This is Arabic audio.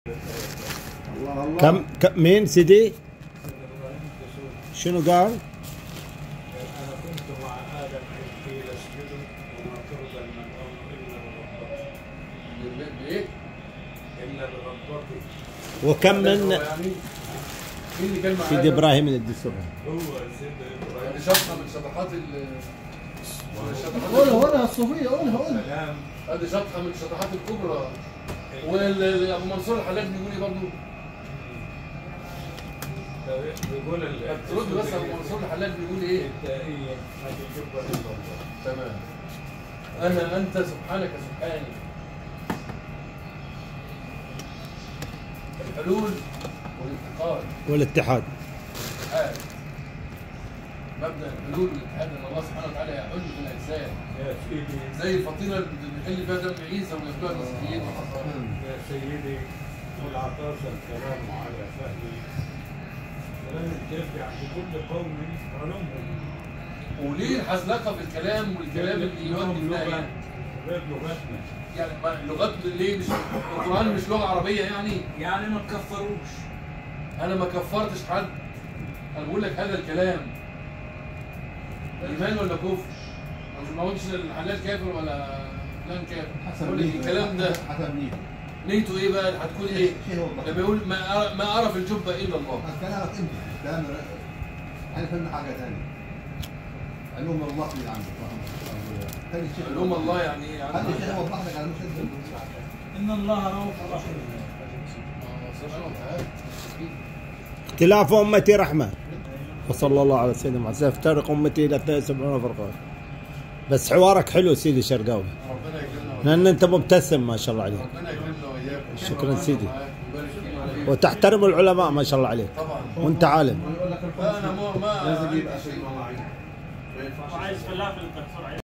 الله الله. مين سيدي؟ شنو قال؟ أنا كنت مع آدم إذ قيل اسجدوا وما ترضى من الأمر إلا بربك. بإيه؟ إلا بربك. وكم من يعني مين اللي كان معاه؟ سيدي ابراهيم الدسوقي. هو سيد إبراهيم. هذه شطحة من شطحات قولها الصوفية، قولها. سلام. هذه شطحة من الشطحات الكبرى. وابو منصور الحلاج بيقول ايه برضه؟ بيقول ترد بس ابو منصور الحلاج بيقول ايه؟ الدائية ما تجب إلا الله. تمام. انا انت سبحانك سبحاني. الحلول والاتحاد. والاتحاد. الاتحاد. مبدا الحلول والاتحاد ان الله سبحانه وتعالى يحل في الاجسام. يا سيدي. زي الفطيره اللي بيحل فيها دم عيسى وياكلوها المسيحيين. يا سيدي والعطاس الكلام على فهمي لازم ترجع في كل قوم علومهم. وليه الحزلقه في الكلام والكلام اللي يودي لغة فيها غير لغتنا. يعني لغات ليه مش القرآن مش لغة عربية يعني ما تكفروش. أنا ما كفرتش حد. أنا بقول لك هذا الكلام إيمان ولا كفر؟ أنا ما قلتش الحلاج كافر ولا فلان كافر. بقول لك الكلام ده حسب نيته. نيته إيه بقى؟ هتكون إيه؟ لما يقول ما أرى في الجبة إلا الله. كلامك أنت، كلام أنا فهمنا حاجة ثانية. علوم الله اللي عندك. علوم الله يعني إيه؟ خلي الشيخ يوضح لك على مش إن الله رؤوف رحيم. اختلاف امتي رحمه. وصلى الله على سيدنا محمد. سيفترق امتي الى 72 فرقه. بس حوارك حلو سيدي شرقاوي. ربنا يكرمنا. لان انت مبتسم ما شاء الله عليك. ربنا يكرمنا وإياكم. شكرا سيدي. وتحترم العلماء ما شاء الله عليك. طبعا. وانت عالم. أنا ما لازم يبقى شيء. وعايز فلافل تكسر